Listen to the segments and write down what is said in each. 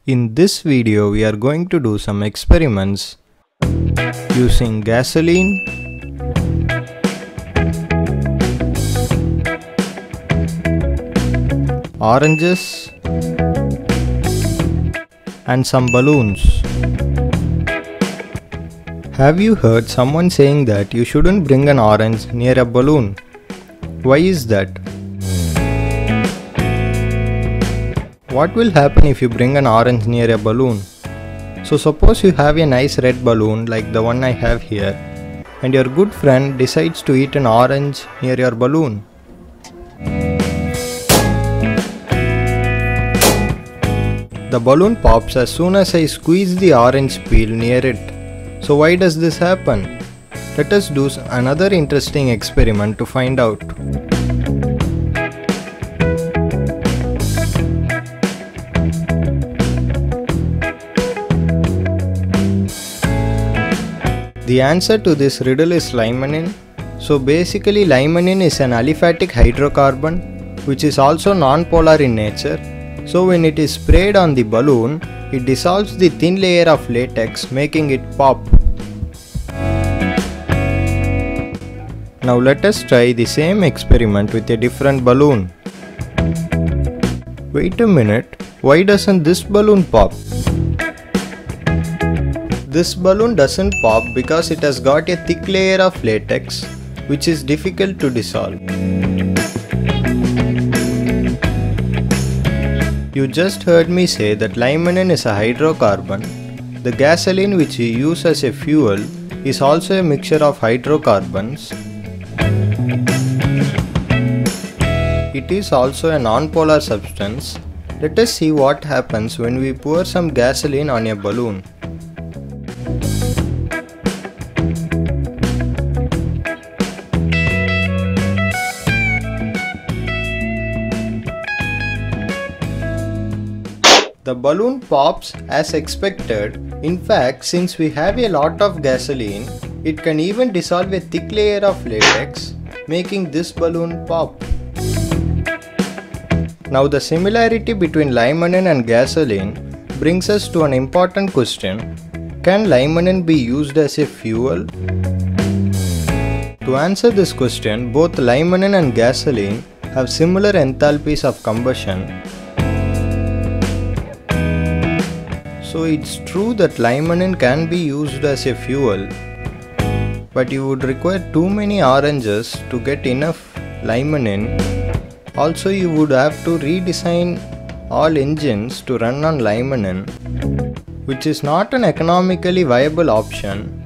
In this video, we are going to do some experiments using gasoline, oranges, and some balloons. Have you heard someone saying that you shouldn't bring an orange near a balloon? Why is that? What will happen if you bring an orange near a balloon? So suppose you have a nice red balloon like the one I have here, and your good friend decides to eat an orange near your balloon. The balloon pops as soon as I squeeze the orange peel near it. So why does this happen? Let us do another interesting experiment to find out. The answer to this riddle is limonene. So basically limonene is an aliphatic hydrocarbon which is also non-polar in nature. So when it is sprayed on the balloon, it dissolves the thin layer of latex, making it pop. Now let us try the same experiment with a different balloon. Wait a minute, why doesn't this balloon pop? This balloon doesn't pop because it has got a thick layer of latex which is difficult to dissolve. You just heard me say that limonene is a hydrocarbon. The gasoline which we use as a fuel is also a mixture of hydrocarbons. It is also a non-polar substance. Let us see what happens when we pour some gasoline on a balloon. The balloon pops as expected. In fact, since we have a lot of gasoline, it can even dissolve a thick layer of latex, making this balloon pop. Now the similarity between limonene and gasoline brings us to an important question. Can limonene be used as a fuel? To answer this question, both limonene and gasoline have similar enthalpies of combustion. So it's true that limonene can be used as a fuel, but you would require too many oranges to get enough limonene. Also, you would have to redesign all engines to run on limonene, which is not an economically viable option.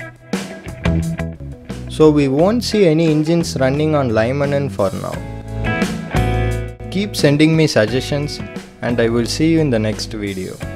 So we won't see any engines running on limonene for now. Keep sending me suggestions and I will see you in the next video.